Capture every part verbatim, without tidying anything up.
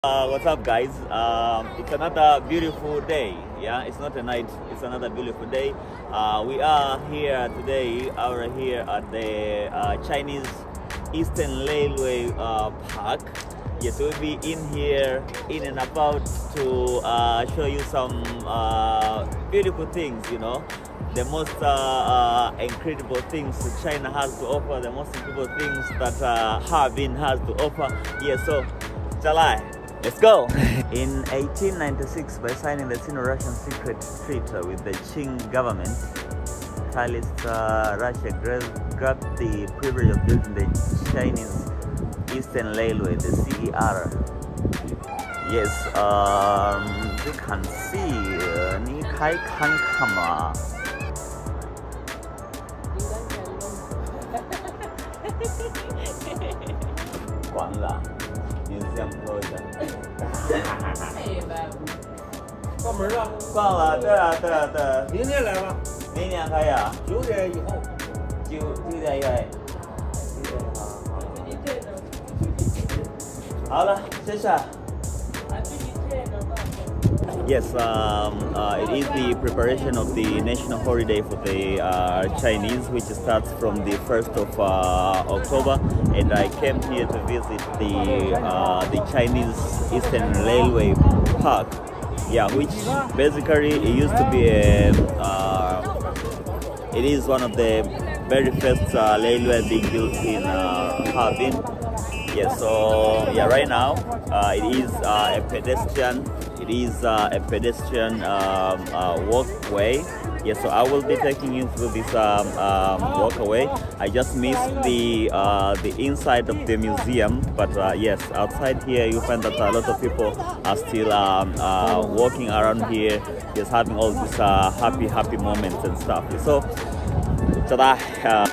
Uh, what's up, guys? Um, it's another beautiful day. Yeah, it's not a night, it's another beautiful day. Uh, we are here today over here at the uh, Chinese Eastern Railway uh, Park. Yes, we'll be in here in and about to uh, show you some uh, beautiful things, you know, the most uh, uh, incredible things China has to offer, the most incredible things that uh, Harbin has to offer. Yeah, so July. Let's go! In eighteen ninety-six, by signing the Sino-Russian secret treaty with the Qing government, Communist uh, Russia grabbed the privilege of building the Chinese Eastern Railway, the C E R. Yes, um, you can see, uh, 你可以看看吗？关了。 关门了， 关了，对啊，对啊，对啊。 明天来吧， 明年可以啊， 九点以后， 九九点以外。好了，谢谢。Yes, um, uh, it is the preparation of the national holiday for the uh, Chinese, which starts from the first of uh, October, and I came here to visit the uh, the Chinese Eastern Railway Park. Yeah, which basically it used to be a, uh, it is one of the very first uh, railway being built in uh, Harbin. Yeah, so yeah, right now uh, it is uh, a pedestrian. It is uh, a pedestrian um, uh, walkway. Yeah, so I will be taking you through this um, um, walkway. I just missed the uh, the inside of the museum, but uh, yes, outside here you find that a lot of people are still um, uh, walking around here, just having all these uh, happy, happy moments and stuff. So, ta-da! Uh,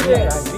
谢。